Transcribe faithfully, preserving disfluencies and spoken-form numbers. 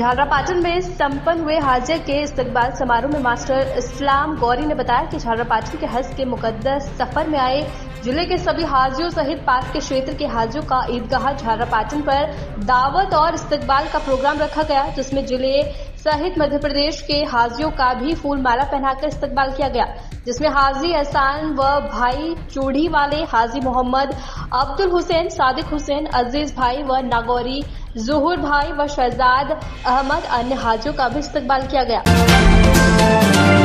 झालरापाटन में संपन्न हुए हाजिया के इस्तकबाल समारोह में मास्टर इस्लाम गौरी ने बताया कि झालरापाटन के हज के मुकद्दस सफर में आए जिले के सभी हाजियों सहित पास के क्षेत्र के हाजियों का ईदगाह झालरापाटन पर दावत और इस्तकबाल का प्रोग्राम रखा गया, जिसमें जिले सहित मध्य प्रदेश के हाजियों का भी फूल माला पहनाकर इस्तकबाल किया गया, जिसमें हाजी एहसान व भाई चूड़ी वाले हाजी मोहम्मद अब्दुल हुसैन, सादिक हुसैन, अजीज भाई व नागौरी जुहूर भाई व शहजाद अहमद अन्य हाजियों का भी इस्तकबाल किया गया।